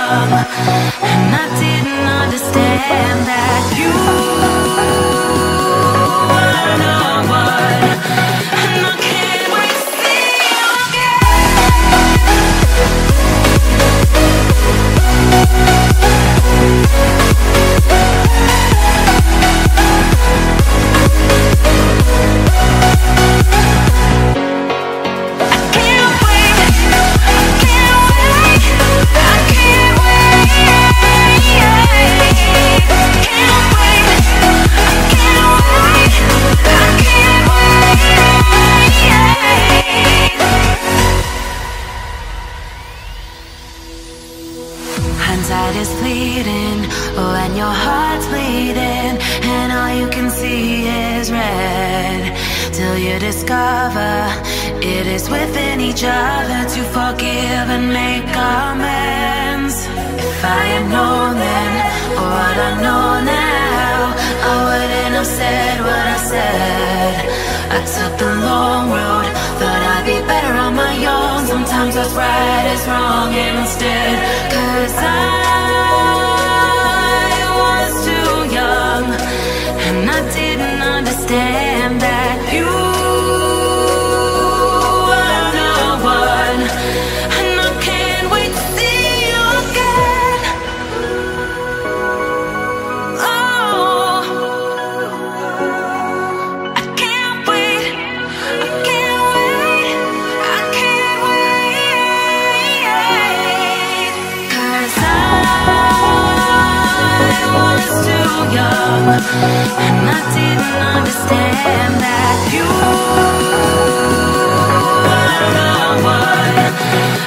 young, and I didn't understand that you were no one, and I can't wait to see you hindsight is fleeting, when your heart's bleeding, and all you can see is red, till you discover it is within each other to forgive and make amends. If I had known then what I know now, I wouldn't have said what I said. I took the long road, thought I'd be better on my own. Sometimes what's right is wrong instead, 'cause I was too young, and I didn't understand that you were no one, and I can't wait to see you again. Oh, I can't wait, I can't wait, I can't wait, 'cause I was too young, and I didn't understand that you were no one.